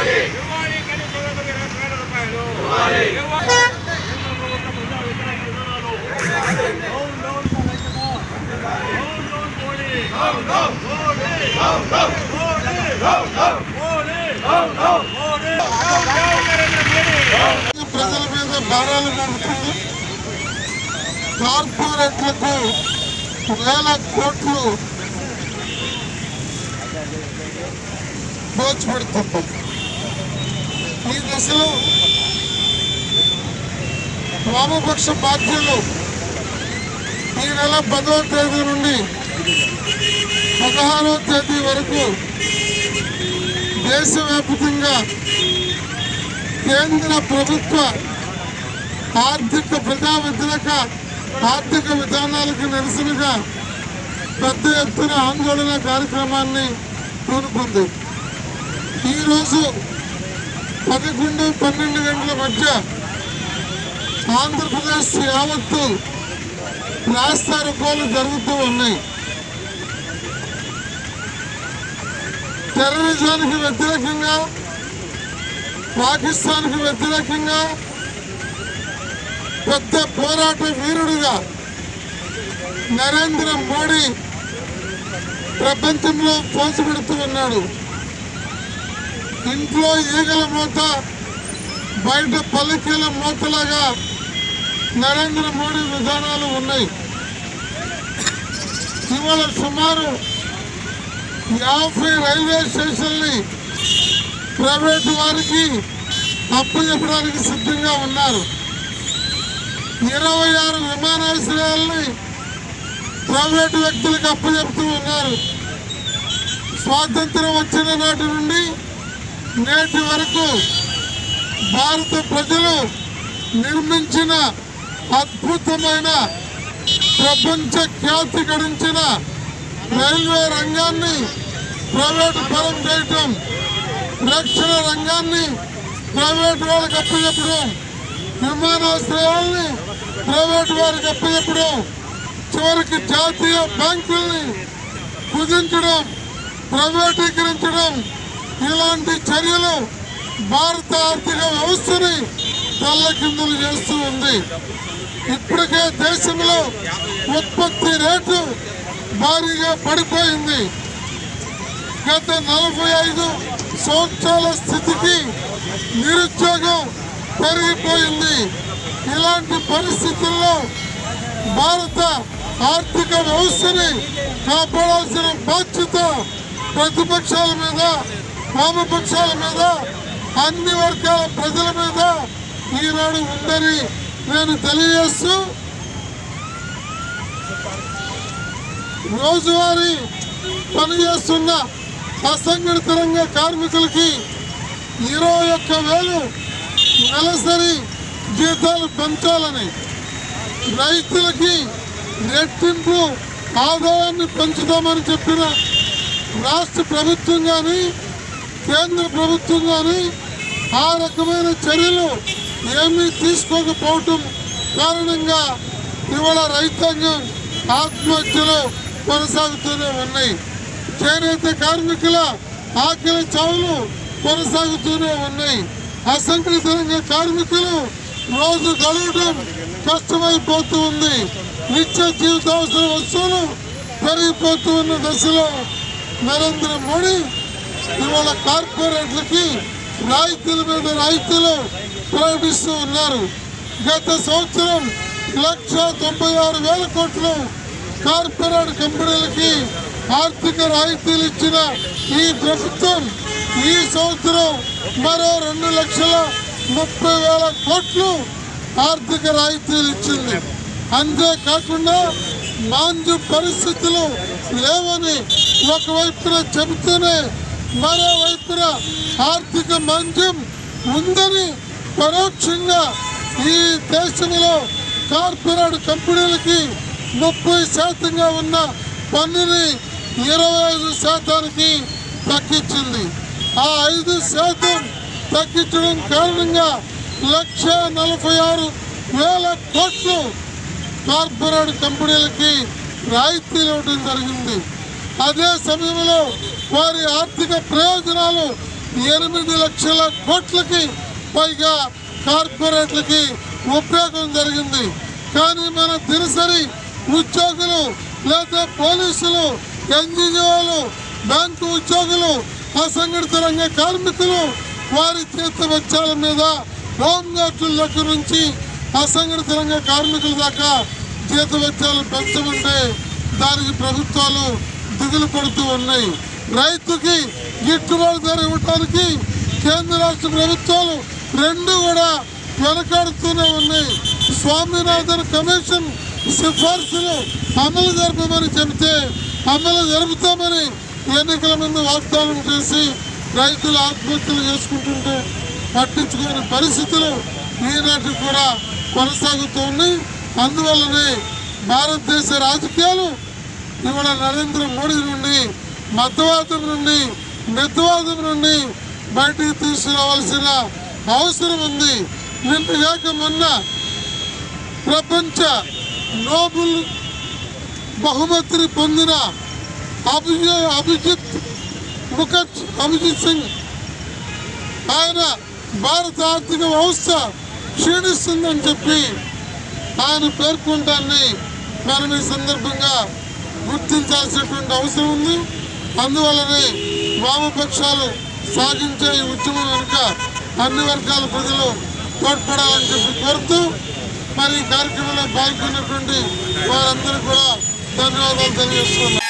ప్రజల మీద భారాలు పడుతుంది. కార్పొరేట్లకు వేల కోట్లు దోచిపెడుతుంది. ఈ దశలో వామపక్ష పార్టీలు ఈ నెల 10వ తేదీ నుండి 16వ తేదీ వరకు దేశవ్యాప్తంగా కేంద్ర ప్రభుత్వ ప్రజా వ్యతిరేక ఆర్థిక విధానాలకు నిరసనగా పెద్ద ఎత్తున ఆందోళన కార్యక్రమాన్ని పూనుకుంది. ఈరోజు 11-12 గంటల మధ్య ఆంధ్రప్రదేశ్ యావత్తు రాస్తారోకోలు జరుగుతూ ఉన్నాయి. టెర్రరిజానికి వ్యతిరేకంగా, పాకిస్తాన్కి వ్యతిరేకంగా పెద్ద పోరాట వీరుడుగా నరేంద్ర మోడీ ప్రపంచంలో పోసపెడుతూ ఉన్నాడు. ఇంట్లో ఈగల మూత, బయట పల్లకీల మూతలాగా నరేంద్ర మోడీ విధానాలు ఉన్నాయి. ఇవాళ సుమారు 50 రైల్వే స్టేషన్ని ప్రైవేటు వారికి అప్పచెప్పడానికి సిద్ధంగా ఉన్నారు. 26 విమానాశ్రయాలని ప్రైవేటు వ్యక్తులకు అప్పచెప్తూ ఉన్నారు. స్వాతంత్రం వచ్చిన నాటి నుండి నేటి వరకు భారత ప్రజలు నిర్మించిన అద్భుతమైన ప్రపంచ ఖ్యాతి గడించిన రైల్వే రంగాన్ని ప్రైవేటు పరం చేయటం, రక్షణ రంగాన్ని ప్రైవేటు వాళ్ళకి అప్పచెప్పడం, విమానాశ్రయాల్ని ప్రైవేటు వారికి అప్పచెప్పడం, చివరికి జాతీయ బ్యాంకుల్ని కుదించడం, ప్రైవేటీకరించడం, ఇలాంటి చర్యలు భారత ఆర్థిక వ్యవస్థని తల్లకిందులు చేస్తూ ఉంది. ఇప్పటికే దేశంలో ఉత్పత్తి రేటు భారీగా పడిపోయింది. గత 45 సంవత్సరాల స్థితికి నిరుద్యోగం పెరిగిపోయింది. ఇలాంటి పరిస్థితుల్లో భారత ఆర్థిక వ్యవస్థని కాపాడాల్సిన బాధ్యత ప్రతిపక్షాల మీద, వామపక్షాల మీద, అన్ని వర్గాల ప్రజల మీద ఈనాడు ఉందని నేను తెలియజేస్తూ, రోజువారీ పనిచేస్తున్న అసంఘటిత రంగ కార్మికులకి 21,000 నెలసరి జీతాలు పెంచాలని, రైతులకి రెట్టింపు ఆదాయాన్ని పెంచుతామని చెప్పిన రాష్ట్ర ప్రభుత్వం కానీ కేంద్ర ప్రభుత్వం కానీ ఆ రకమైన చర్యలు ఏమీ తీసుకోకపోవటం కారణంగా ఇవాళ రైతాంగం ఆత్మహత్యలు కొనసాగుతూనే ఉన్నాయి. చేనేత కార్మికుల ఆకలి చావులు కొనసాగుతూనే ఉన్నాయి. అసంఘటిత రంగ కార్మికులు రోజు గడవడం కష్టమైపోతూ ఉంది. నిత్య జీవితావసర వస్తువులు పెరిగిపోతూ ఉన్న దశలో నరేంద్ర మోడీ ఇవాళ కార్పొరేట్లకి రాయితీల మీద రాయితీలు ప్రకటిస్తూ ఉన్నారు. గత సంవత్సరం 1,96,000 కోట్లు కార్పొరేట్ కంపెనీలకి ఆర్థిక రాయితీలు ఇచ్చిన ఈ ప్రభుత్వం ఈ సంవత్సరం మరో 2,30,000 కోట్లు ఆర్థిక రాయితీలు ఇచ్చింది. అంతేకాకుండా మాంద్య పరిస్థితులు లేవని ఒకవైపున చెబుతూనే మరోవైపున ఆర్థిక మాంద్యం ఉందని పరోక్షంగా ఈ దేశంలో కార్పొరేట్ కంపెనీలకి 30% ఉన్న పన్నుని 25% తగ్గించింది. ఆ 5% తగ్గించడం కారణంగా 1,46,000 కోట్లు కార్పొరేట్ కంపెనీలకి రాయితీలు ఇవ్వడం జరిగింది. అదే సమయంలో వారి ఆర్థిక ప్రయోజనాలు 8 లక్షల కోట్లకి పైగా కార్పొరేట్లకి ఉపయోగం జరిగింది. కానీ మన దినసరి ఉద్యోగులు లేదా పోలీసులు, ఎన్జిఓలు, బ్యాంకు ఉద్యోగులు, అసంఘటిత రంగ కార్మికులు వారి జీతభత్యాల మీద హోంగార్డుల దగ్గర నుంచి అసంఘటిత రంగ కార్మికుల దాకా జీతభత్యాలు పెంచమంటే దానికి ప్రభుత్వాలు దిగులు పడుతూ ఉన్నాయి. రైతుకి గిట్టుబాటు ధర ఇవ్వడానికి కేంద్ర రాష్ట్ర ప్రభుత్వాలు రెండు కూడా వెనకాడుతూనే ఉన్నాయి. స్వామినాథన్ కమిషన్ సిఫార్సులు అమలు జరపమని చెబితే అమలు జరుపుతామని ఎన్నికల ముందు వాగ్దానం చేసి రైతులు ఆత్మహత్యలు చేసుకుంటుంటే పట్టించుకునే పరిస్థితులు ఈనాటికి కూడా కొనసాగుతూ ఉన్నాయి. అందువల్లనే భారతదేశ రాజకీయాలు ఇవాళ నరేంద్ర మోడీ నుండి మతవాదం నుండి మితవాదం నుండి బయటికి తీసుకురావాల్సిన అవసరం ఉంది. నిన్న కాక మొన్న ప్రపంచ నోబెల్ బహుమతిని పొందిన అభిజిత్ సింగ్ ఆయన భారత ఆర్థిక వ్యవస్థ క్షీణిస్తుందని చెప్పి ఆయన పేర్కొంటాన్ని మనం ఈ సందర్భంగా గుర్తించాల్సినటువంటి అవసరం ఉంది. అందువల్లనే వామపక్షాలు సాగించే ఈ ఉద్యమం వెనుక అన్ని వర్గాల ప్రజలు తోడ్పడాలని చెప్పి కోరుతూ మరి ఈ కార్యక్రమంలో పాల్గొన్నటువంటి వారందరూ కూడా ధన్యవాదాలు తెలియజేస్తున్నాం.